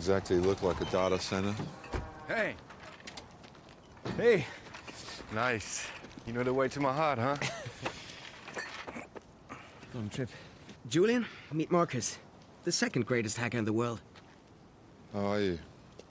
exactly look like a data center. Hey. Hey. Nice. You know the way to my heart, huh? Long trip. Julian, meet Marcus. The second greatest hacker in the world. How are you?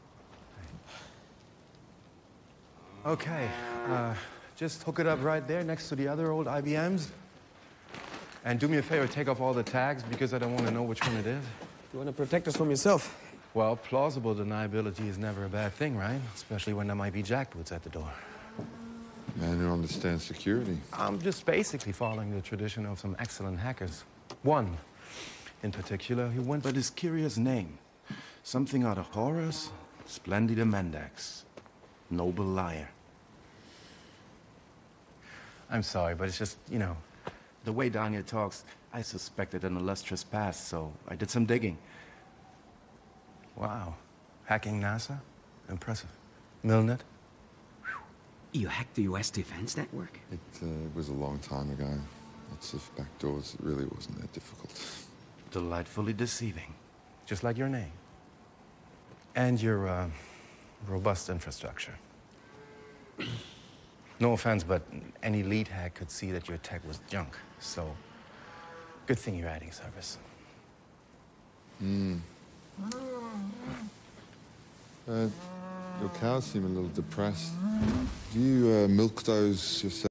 Okay. Just hook it up right there next to the other old IBMs. And do me a favor, take off all the tags because I don't want to know which one it is. You want to protect us from yourself? Well, plausible deniability is never a bad thing, right? Especially when there might be jackboots at the door. Man who understands security. I'm just basically following the tradition of some excellent hackers. One, in particular, who went by this curious name. Something out of Horus, Splendida Mendax. Noble liar. I'm sorry, but it's just, you know, the way Daniel talks, I suspected an illustrious past, so I did some digging. Wow. Hacking NASA? Impressive. Milnet? You hacked the US Defense Network? It was a long time ago. Lots of backdoors. It really wasn't that difficult. Delightfully deceiving. Just like your name. And your, robust infrastructure. No offense, but any lead hack could see that your tech was junk. So, good thing you're adding service. Your cows seem a little depressed. Do you milk those yourself?